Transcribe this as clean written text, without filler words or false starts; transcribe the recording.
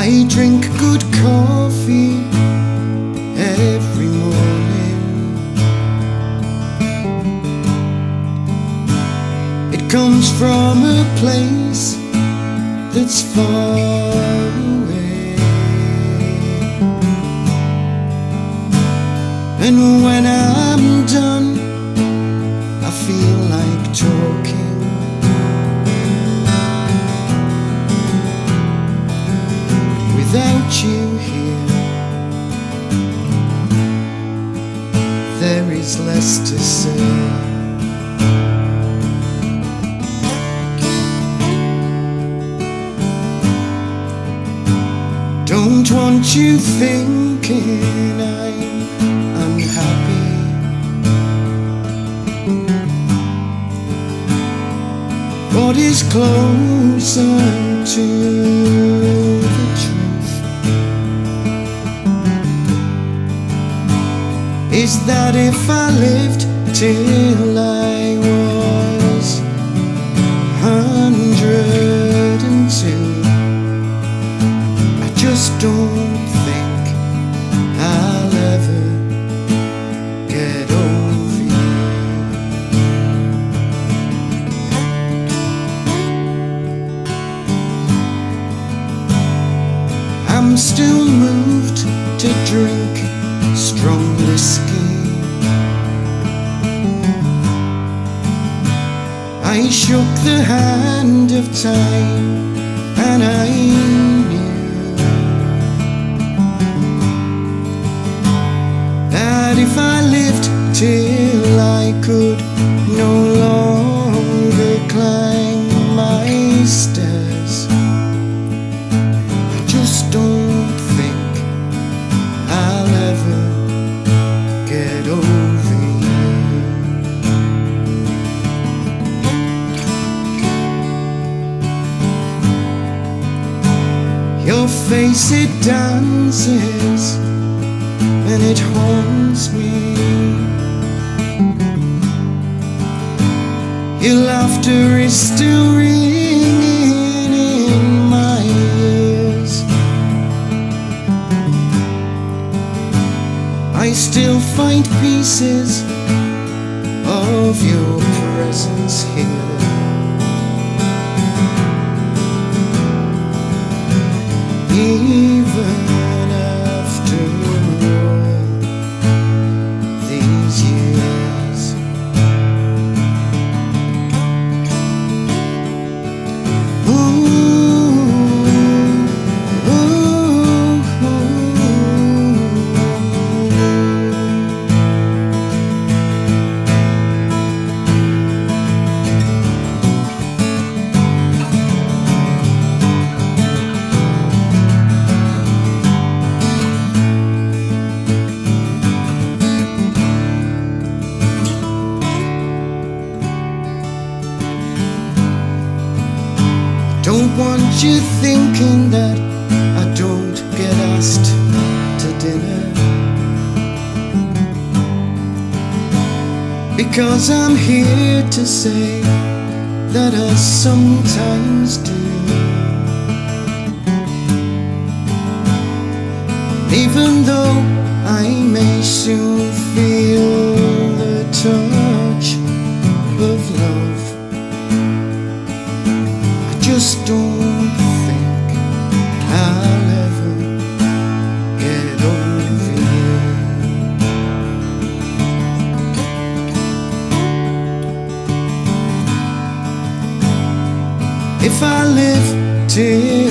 I drink good coffee every morning. It comes from a place that's far away, and when I'm done I feel like talking. Without you here, there is less to say. Don't want you thinking I'm unhappy. What is closer to the truth is that if I lived till I was 102, I just don't think I'll ever get over you. I'm still moved to drink strong whiskey. I shook the hand of time, and I knew that if I lived till I could no longer climb my stairs, I just don't think I'll ever get over you. Your face, it dances and it haunts me. Your laughter is still ringing in my ears. I still find pieces of your presence here. Even after all these years, don't want you thinking that I don't get asked to dinner, because I'm here to say that I sometimes do. Even though I may soon feel the touch of love, I just don't think I'll ever get over you. If I live till